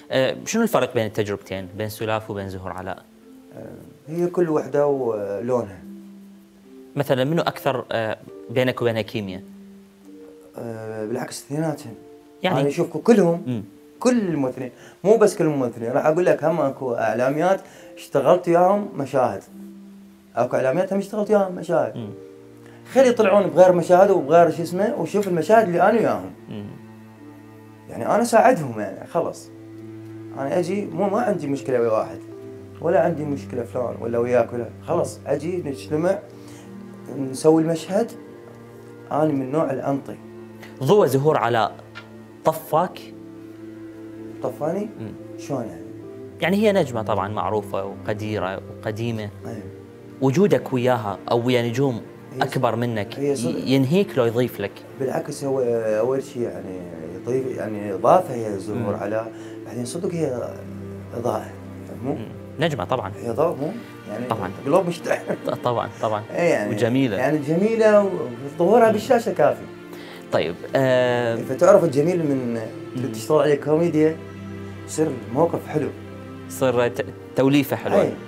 شنو الفرق بين التجربتين بين سلاف وبين زهور علاء؟ هي كل وحده ولونها. مثلا منو اكثر بينك وبينها كيمياء؟ بالعكس اثنيناتهم. يعني انا اشوف كلهم كل الممثلين، مو بس كل الممثلين، راح اقول لك هم اكو اعلاميات اشتغلت وياهم مشاهد، اكو اعلاميات هم اشتغلت وياهم مشاهد. خلي يطلعون بغير مشاهد وبغير شو اسمه، وشوف المشاهد اللي انا وياهم. يعني انا ساعدهم، يعني خلص انا اجي ما عندي مشكله ويا واحد، ولا عندي مشكله فلان ولا وياك ولا خلص، اجي نجتمع نسوي المشهد. انا من نوع الانطي. ضوء زهور علاء طفاك؟ طفاني؟ شلون يعني؟ يعني هي نجمة طبعا معروفة وقديرة وقديمة. أيه. وجودك وياها أو ويا نجوم أكبر منك ينهيك لو يضيف لك؟ بالعكس، هو أول شيء يعني يضيف، يعني إضافة هي زهور علاء، بعدين صدق هي إضاءة، مو؟ نجمة طبعا. هي ضوء، مو؟ يعني طبعا قلوب مشتعل. طبعا طبعا. يعني وجميلة، يعني جميلة وظهورها بالشاشة كافي. طيب فتعرف الجميل من تشتغل عليه كوميديا، يصير الموقف حلو، يصير توليفة حلوة.